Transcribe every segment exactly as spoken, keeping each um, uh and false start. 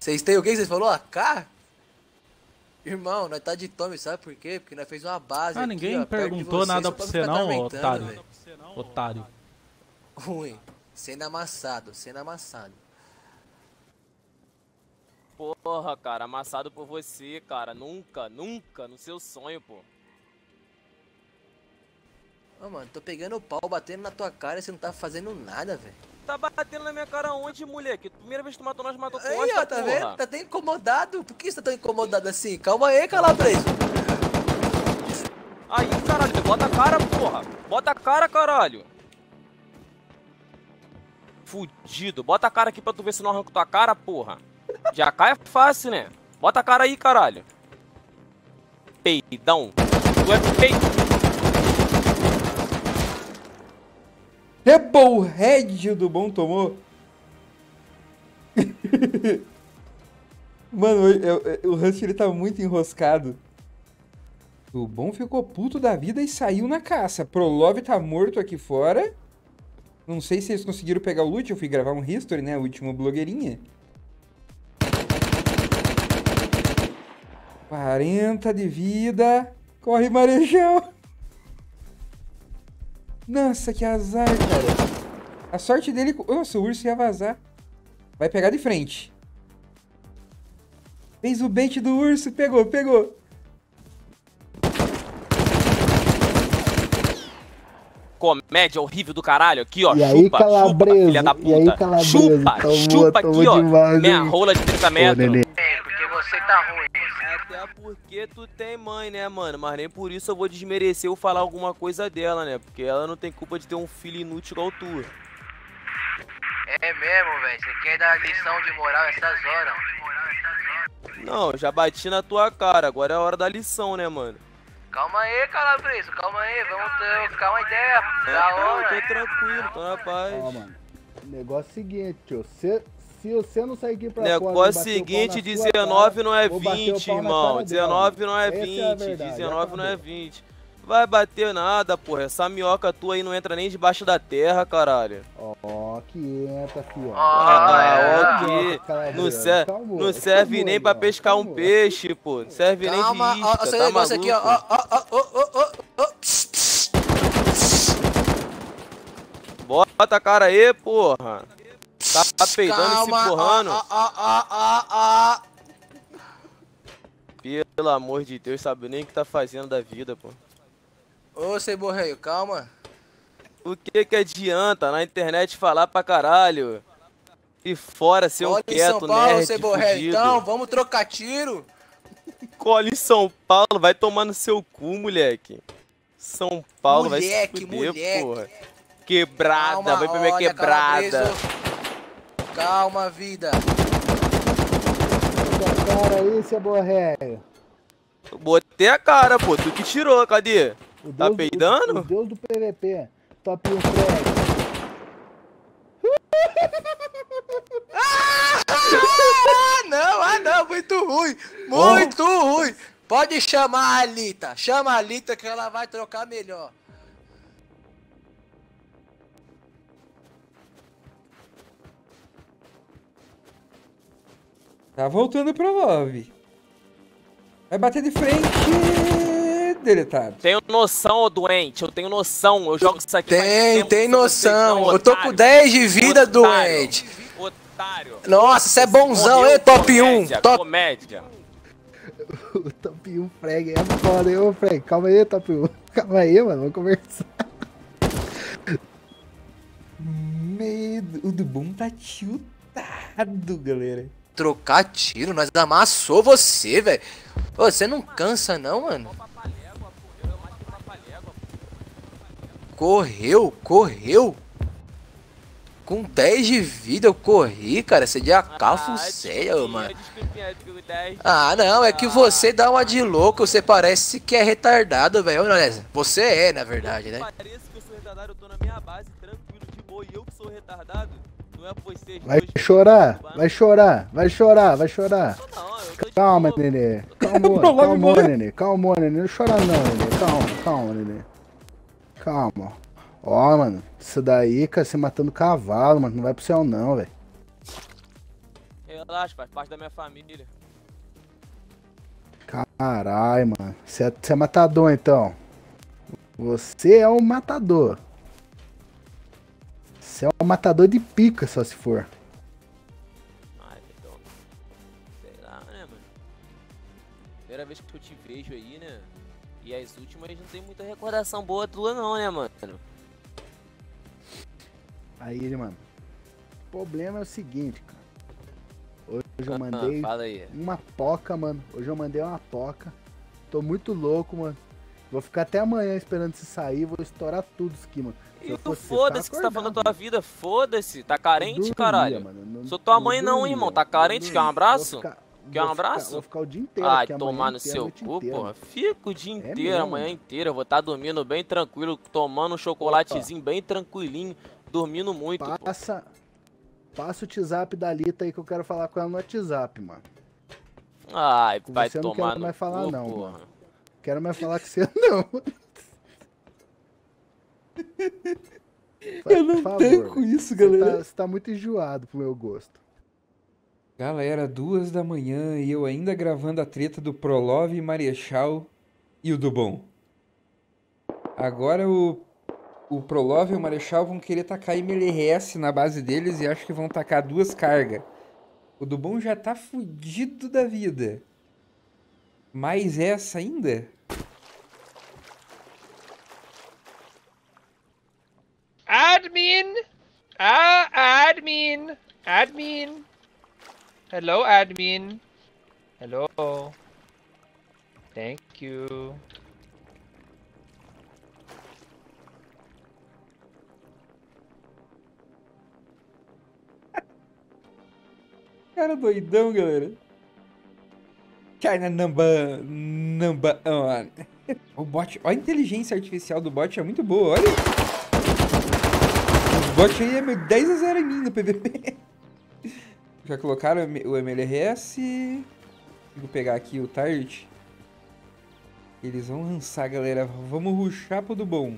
Vocês têm o que? Vocês falaram A K? Irmão, nós tá de tome, sabe por quê? Porque nós fez uma base Ah, aqui, ninguém ó, perguntou vocês, nada só pra pra você ficar não, atormentando, otário. véio. Otário. Ruim. Sendo amassado, sendo amassado. Porra, cara, amassado por você, cara. Nunca, nunca, no seu sonho, pô. Ô, mano, tô pegando o pau, batendo na tua cara e você não tá fazendo nada, velho. Tá batendo na minha cara onde, moleque? Primeira vez que tu matou nós, matou Aí, costa, ó, tá porra. vendo? Tá até incomodado. Por que você tá tão incomodado assim? Calma aí, calabreso. Aí, caralho, bota a cara, porra. Bota a cara, caralho. Fudido. Bota a cara aqui pra tu ver se não arranca tua cara, porra. Já cai é fácil, né? Bota a cara aí, caralho. Peidão. Tu é peidão. Rebelhead do bom tomou. Mano, eu, eu, o Rust ele tá muito enroscado. O bom ficou puto da vida e saiu na caça. Prolove tá morto aqui fora. Não sei se eles conseguiram pegar o loot. Eu fui gravar um history, né? O último blogueirinha. quarenta de vida. Corre, Marechal. Nossa, que azar, cara. A sorte dele... Nossa, o urso ia vazar. Vai pegar de frente. Fez o bait do urso. Pegou, pegou. Comédia horrível do caralho. Aqui, ó. E aí, chupa, calabreso, chupa, filha da puta. e aí, calabreso, chupa, tomou, chupa tomou aqui, ó. demais, Minha hein? rola de trinta metros. Nenê. É, porque você tá ruim. Até porque tu tem mãe, né, mano? Mas nem por isso eu vou desmerecer ou falar alguma coisa dela, né? Porque ela não tem culpa de ter um filho inútil igual tu. É mesmo, velho. Você quer dar lição de moral essas horas? Não, eu já bati na tua cara. Agora é a hora da lição, né, mano? Calma aí, calabreso. Calma aí. Vamos trocar uma ideia. Da Não, hora. tô tranquilo, tô na paz. Ó, mano. O negócio é o seguinte, tio. Se, se você não sair aqui pra Negócio fora... e bater o pau seguinte, na sua dezenove cara, não é vou bater o vinte, pau na irmão. cara dezenove dela. não é Essa é a vinte, verdade, dezenove não é acabou. vinte. Vai bater nada, porra. Essa minhoca tua aí não entra nem debaixo da terra, caralho. Ó, que entra, filho. Ah, Ah, é. ok. Calabreso, Não, ser, calmou, não serve calmou, nem pra ó, pescar um calmou. peixe, pô. Não serve nem de Calma. Ó, isca, esse tá negócio aqui, ó. maluco? Ó, ó, ó, ó, ó, ó, ó. Pss, pss. Bota a cara aí, porra. Tá peidando e se Calma. empurrando. Ó, ó, ó, ó, ó. Pelo amor de Deus, sabe nem o que tá fazendo da vida, pô. Ô, Ceborreio, calma. O que que adianta na internet falar pra caralho? E fora ser um Olha em quieto, São Paulo, nerd, Ceborreio. fudido. Então, vamos trocar tiro. Cola em São Paulo, vai tomar no seu cu, moleque. São Paulo Moleque, vai se fuder, moleque. porra. Quebrada, Calma, vai pra minha olha, quebrada. calabreso. Calma, vida. Essa cara aí, seu borréio. Botei a cara, pô. Tu que tirou, cadê? O Tá Deus- peidando? O, o Deus do P V P. Top um frag. Ah, não, ah, não. Muito ruim. Muito ruim. Pode chamar a Alita. Chama a Alita que ela vai trocar melhor. Tá voltando pro love. Vai bater de frente. Deletado. Tenho noção, ô doente. Eu tenho noção. Eu jogo isso aqui faz Tem, tempo, tem só vocês noção. não, Eu tô com otário. dez de vida, Otário. doente. Otário. Nossa, você é bonzão, Morreu, hein, top um. comédia, Top... Comédia. O top um frag é foda, hein, ô frag. Calma aí, top um. Calma aí, mano. Vamos conversar. Medo. O do bom tá tiltado, galera. Trocar tiro, nós amassou você, velho. Ô, você não cansa não, mano. Correu, correu. Com dez de vida eu corri, cara. Você de A K sério, mano. Ah, não, é que você dá uma de louco. Você parece que é retardado, velho. Você é, na verdade, né? Parece que eu sou retardado, eu tô na minha base, tranquilo, de boa. E eu que sou retardado, não é vocês Vai dois. chorar, vai chorar, vai chorar, vai chorar. Não, eu tô de Calma, boa. nenê. Calma, calma, nenê. Calma, nenê. Não chora não, nenê. Calma, calma, nenê. Calma. Ó, mano. Isso daí, cara, você matando cavalo, mano. Não vai pro céu não, velho. relaxa, faz parte da minha família. Caralho, mano. Você é, você é matador, então. Você é um matador. Você é um matador de pica, só se for. Ai, então... Sei lá, né, mano? Primeira vez que eu te vejo aí, né? E as últimas não tem muita recordação boa tua não, né, mano? Aí, mano. O problema é o seguinte, cara. Hoje eu Ah, mandei fala aí. uma poca, mano. Hoje eu mandei uma poca. Tô muito louco, mano. Vou ficar até amanhã esperando você sair. Vou estourar tudo isso aqui, mano. Se E eu tu fosse você, foda-se que ficava você tá falando da acordado, tua vida, foda-se. Tá carente, dormia, caralho? mano. Não- Sou tua não mãe não, dormia, irmão. Tá não carente? Quer um dormia. abraço? Vou ficar- Quer um vou ficar- abraço? Vou ficar o dia inteiro Ai, aqui amanhã, tomar no inteiro, a seu noite cu, inteira. porra. Fico o dia É inteiro, mesmo, amanhã mano. inteira. Vou estar dormindo bem tranquilo, tomando um chocolatezinho bem tranquilinho, dormindo muito, pô. Passa, passa o WhatsApp da Lita aí que eu quero falar com ela no WhatsApp, mano. Ai, Com vai você eu não tomar quero no mais falar cu, não, porra. mano. Quero mais falar com você não. Eu não Por favor, tanco velho. isso, Você galera. tá, você tá muito enjoado pro meu gosto. Galera, duas da manhã e eu ainda gravando a treta do Prolove, Marechal e o Dubon. Agora o, o Prolove e o Marechal vão querer tacar M L R S na base deles e acho que vão tacar duas cargas. O Dubon já tá fudido da vida. Mais essa ainda? Admin! Ah, admin! Admin! Hello, admin. Hello. Thank you. Cara doidão, galera. China number, number one. O bot, olha a inteligência artificial do bot, é muito boa, olha. O bot aí é dez a zero em mim no P V P. Já colocaram o M L R S. Vou pegar aqui o target. Eles vão lançar, galera. Vamos rushar pro do bom.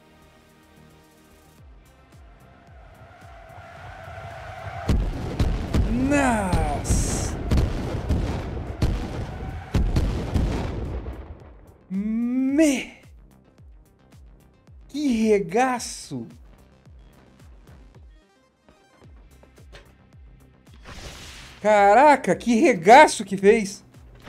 Nossa! Me! Que regaço! Caraca, que regaço que fez!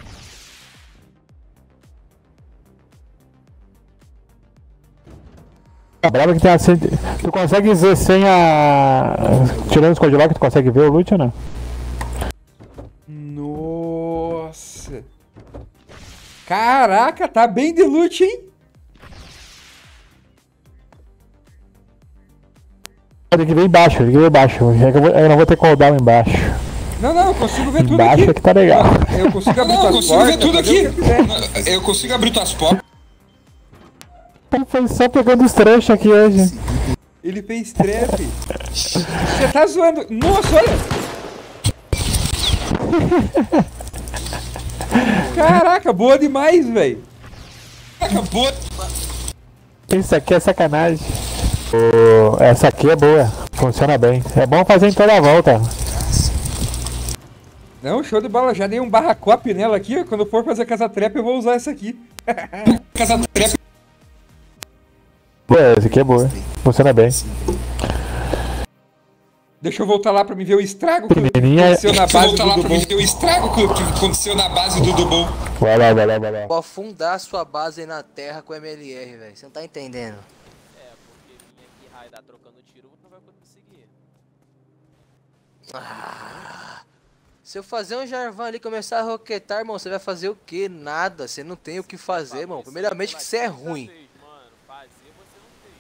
A brava que tem a sen... Tu consegue ver sem a... Tirando os códigos, tu consegue ver o loot ou não? Nossa! Caraca, tá bem de loot, hein? Tem que ver embaixo, tem que ver embaixo. É que eu, vou... eu não vou ter cooldown embaixo. Não, não, eu consigo ver tudo Embaixo aqui. é que tá legal. Eu consigo abrir Não, eu tuas consigo portas, ver tudo fazer aqui. o que eu quiser. Eu consigo abrir tuas portas. Foi só pegando os trechos aqui hoje. Ele fez trap. Você tá zoando. Nossa, olha! Caraca, boa demais, velho. Acabou. Isso aqui é sacanagem. O... Essa aqui é boa, funciona bem. É bom fazer em toda a volta. Não, show de bola. Já dei um barra cop nela aqui. Quando for fazer casa trap, eu vou usar essa aqui. Casa trap. Pô, essa aqui é boa, funciona bem. Deixa eu voltar lá pra me ver o estrago que Pequenininha. aconteceu na Deixa eu base voltar do lá pra Dubon. mim ver o estrago que que aconteceu na base do Dubon. Vai lá, vai lá, vai lá. Vou afundar sua base aí na terra com M L R, velho. Você não tá entendendo. É, porque vir aqui raidar trocando tiro não vai conseguir. Ah, se eu fazer um Jarvan ali e começar a roquetar, irmão, você vai fazer o quê? Nada. Você não tem o que fazer, irmão. Primeiramente que você é ruim. Mano, fazer você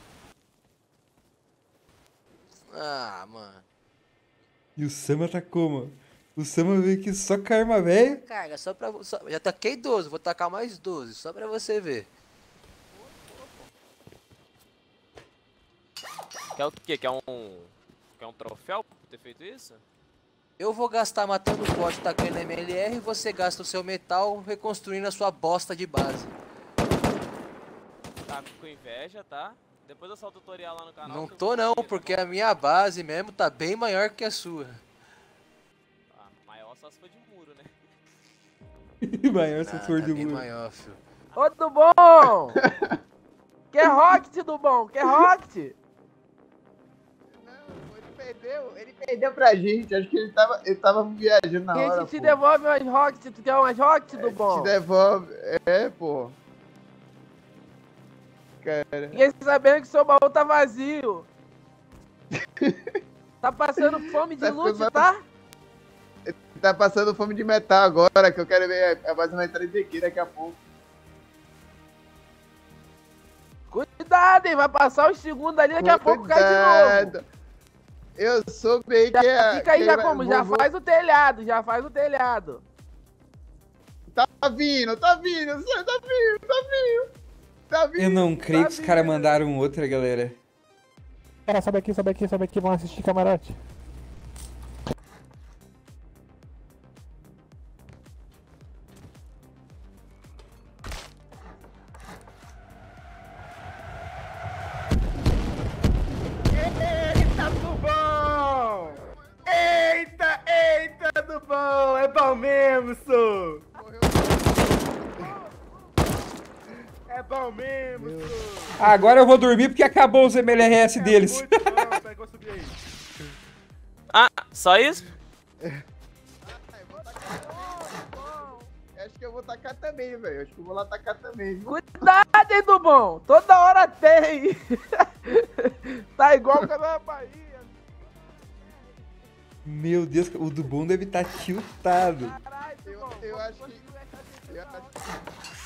não fez. Ah, mano. E o Sama tá como? O Sama veio aqui só com a arma velha. Carga, só pra... Só, já taquei doze, vou tacar mais doze, só pra você ver. Quer o quê? Quer um... Quer um troféu por ter feito isso? Eu vou gastar matando o bot, tacando M L R, e você gasta o seu metal reconstruindo a sua bosta de base. Tá com inveja, tá? Depois eu solto o tutorial lá no canal. Não que eu tô vou não, fazer, porque tá a minha base mesmo tá bem maior que a sua. bom? Ah, maior se for de muro, né? Maior se Ah, for tá de bem muro. maior, filho. Ô, do bom! Quer Rocket, do bom? Quer Rocket? Não, ele perdeu, ele perdeu pra gente. Acho que ele tava, ele tava viajando na Quem hora, te pô. devolve umas Rocket? Tu quer umas Rocket, do É, bom? te devolve. É, pô. Cara. Fiquei sabendo que seu baú tá vazio. Tá passando fome de Tá loot, ficando- tá? Tá passando fome de metal agora, que eu quero ver a base vai entrar aqui daqui a pouco. Cuidado, hein? Vai passar uns segundos ali, daqui a pouco cai de novo. Cuidado. Eu sou bem que Já é. fica aí, que já vai- como? vou- Já vou- faz o telhado, já faz o telhado. Tá vindo, tá vindo, você tá vindo, tá vindo. Tá vindo. Eu não creio tá que os caras vindo. mandaram outra, galera. Cara, sobe aqui, sobe aqui, sobe aqui, vamos assistir camarote. Eita, do bom! Eita, eita, do bom! É bom mesmo, sou! É bom mesmo, sou! Agora eu vou dormir porque acabou os M L R S deles. Ah, só isso? Acho que eu vou tacar também, velho. Acho que eu vou lá tacar também. viu? Cuidado, hein, do bom! Toda hora tem! Tá igual o canal da Bahia! Meu Deus, o do bom deve estar tiltado. Caralho, Eu, Dubon, eu como acho que. conseguiu essa Eu decisão? acho,